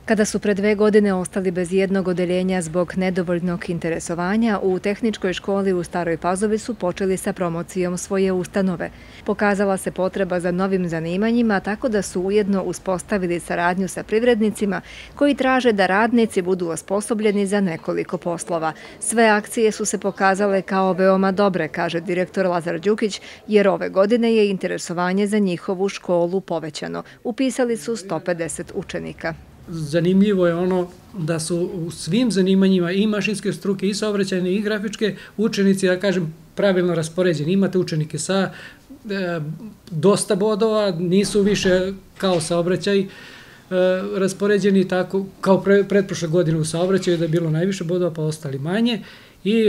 Kada su pre 2 godine ostali bez jednog odeljenja zbog nedovoljnog interesovanja, u Tehničkoj školi u Staroj Pazovi su počeli sa promocijom svoje ustanove. Pokazala se potreba za novim zanimanjima, tako da su ujedno uspostavili saradnju sa privrednicima koji traže da radnici budu osposobljeni za nekoliko poslova. Sve akcije su se pokazale kao veoma dobre, kaže direktor Lazar Đukić, jer ove godine je interesovanje za njihovu školu povećano. Upisali su 150 učenika. Zanimljivo je ono da su u svim zanimanjima i mašinske struke i saobraćajne i grafičke učenici, da kažem, pravilno raspoređeni. Imate učenike sa dosta bodova, nisu više kao saobraćaj raspoređeni tako kao pretprošle godine u saobraćaju, da je bilo najviše bodova pa ostali manje i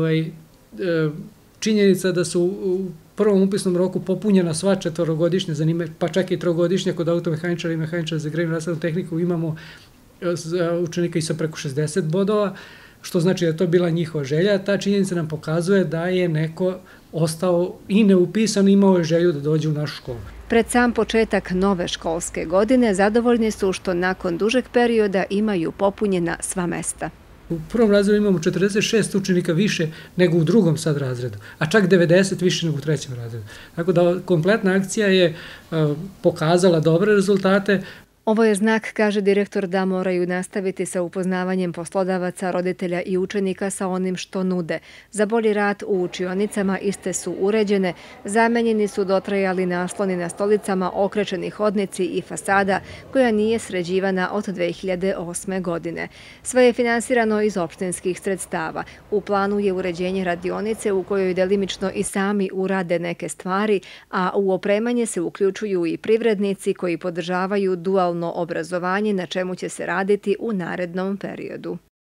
činjenica da su u prvom upisnom roku popunjena sva četvorogodišnja zanimanja, pa čak i trogodišnja kod automehaničara i mehaničara za grejnu rashladnu tehniku imamo učenika i sa preko 60 bodova, što znači da je to bila njihova želja. Ta činjenica nam pokazuje da je neko ostao i neupisan, imao je želju da dođe u našu školu. Pred sam početak nove školske godine zadovoljni su što nakon dužeg perioda imaju popunjena sva mesta. U prvom razredu imamo 46 učenika više nego u drugom sad razredu, a čak 90 više nego u trećem razredu. Tako da kompletna akcija je pokazala dobre rezultate. Ovo je znak, kaže direktor, da moraju nastaviti sa upoznavanjem poslodavaca, roditelja i učenika sa onim što nude. Za bolji rad u učionicama iste su uređene, zamenjeni su dotrajali nasloni na stolicama, okrečeni hodnici i fasada koja nije sređivana od 2008. godine. Sve je finansirano iz opštinskih sredstava. U planu je uređenje radionice u kojoj delimično i sami urade neke stvari, a u opremanje se uključuju i privrednici koji podržavaju dualno obrazovanje, na čemu će se raditi u narednom periodu.